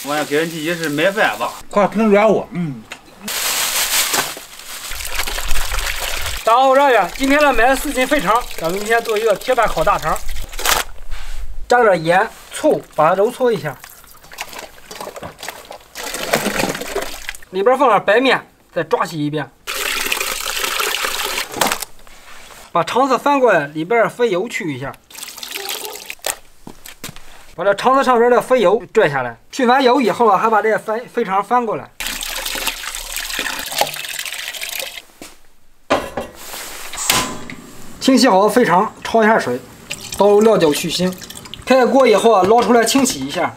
我要给人提议是买饭吧， 快挺软和。 大家好，这样，今天呢买了4斤肥肠，咱们明天做一个铁板烤大肠。加点盐、醋，把它揉搓一下。里边放点白面，再抓洗一遍。把肠子翻过来，里边的肥油去一下。把这肠子上边的肥油拽下来，去完油以后啊，还把这肥肠翻过来。清洗好肥肠，焯一下水，倒入料酒去腥。开了锅以后啊，捞出来清洗一下。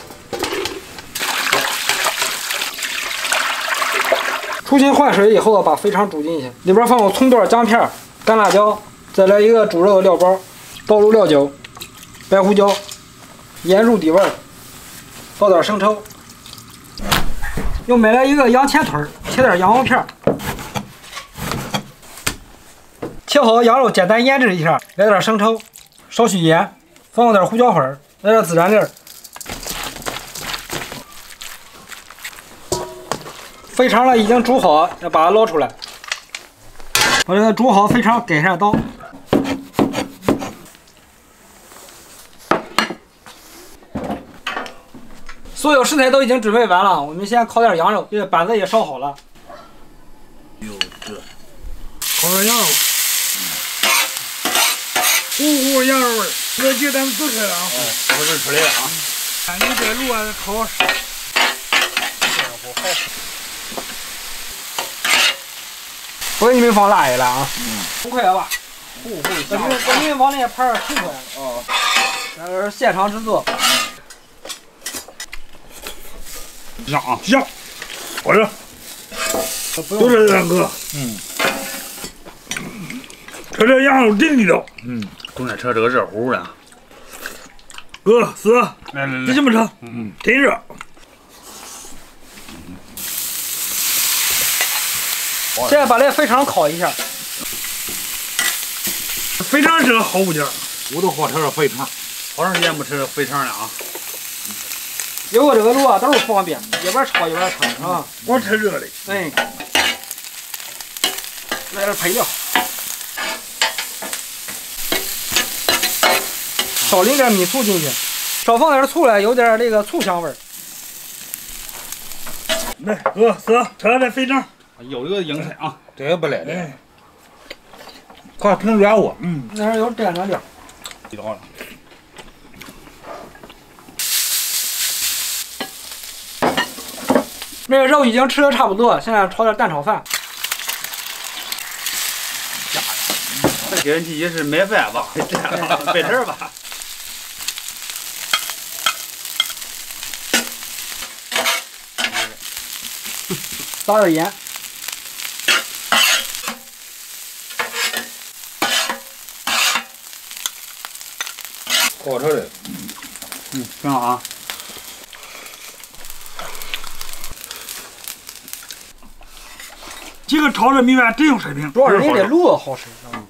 出清换水以后啊，把肥肠煮进去，里边放入葱段、姜片、干辣椒，再来一个煮肉的料包，倒入料酒、白胡椒、盐入底味，倒点生抽。又买了一个羊前腿，切点羊肉片。切好羊肉，简单腌制一下，来点生抽，少许盐，放入点胡椒粉，来点孜然粒。肥肠呢已经煮好，要把它捞出来。把这个煮好肥肠改下刀。所有食材都已经准备完了，我们先烤点羊肉，这个板子也烧好了。 哟，这烤点羊肉。糊羊肉味儿，这鸡蛋都吃了啊！ 不是出来了啊！ 看你这炉啊，烤。 不给你们放辣的了啊！5块吧，给你们往那盘儿10块。哦，这是现场制作。 香啊香，好着，就这两个。吃这羊肉真地道。 冬天吃这个热乎的。 哥，四， 来， 你怎么吃？真热。 现在把这肥肠烤一下。 肥肠是个好物件， 我都好吃这肥肠，好长时间不吃肥肠了啊。 有个这个炉啊，都是方便，一边炒一边吃啊。 光吃热的。 哎，来点配料，少淋点米醋进去，少放点醋来，有点这个醋香味儿。 来，哥，四，吃了这肥肠。 有一个硬菜啊， 这个不赖的。快挺软和。 那还有蘸着料。 知道了。 这个肉已经吃的差不多，现在炒点蛋炒饭。 再给人提议是买饭吧，白吃吧。 撒点盐。 好吃的。 挺好啊。 几个炒的米饭真有水平， 主要是人家这炉子好使，知道吗？